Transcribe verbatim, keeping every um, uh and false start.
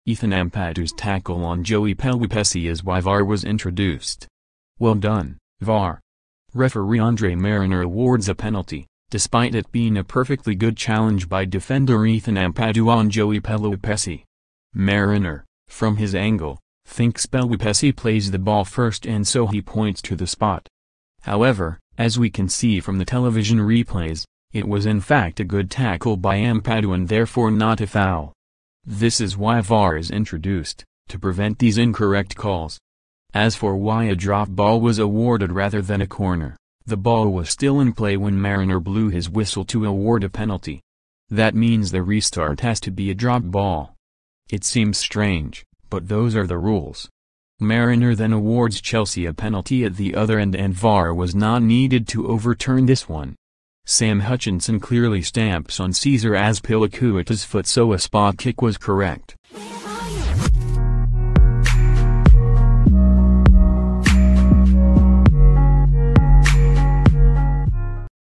Ethan Ampadu's tackle on Joey Pelupessy is why V A R was introduced. Well done, V A R. Referee Andre Marriner awards a penalty, despite it being a perfectly good challenge by defender Ethan Ampadu on Joey Pelupessy. Marriner, from his angle, thinks Pelupessy plays the ball first and so he points to the spot. However, as we can see from the television replays, it was in fact a good tackle by Ampadu and therefore not a foul. This is why V A R is introduced, to prevent these incorrect calls. As for why a drop ball was awarded rather than a corner, the ball was still in play when Marriner blew his whistle to award a penalty. That means the restart has to be a drop ball. It seems strange, but those are the rules. Marriner then awards Chelsea a penalty at the other end and V A R was not needed to overturn this one. Sam Hutchinson clearly stamps on Cesar Azpilicueta's foot, so a spot kick was correct.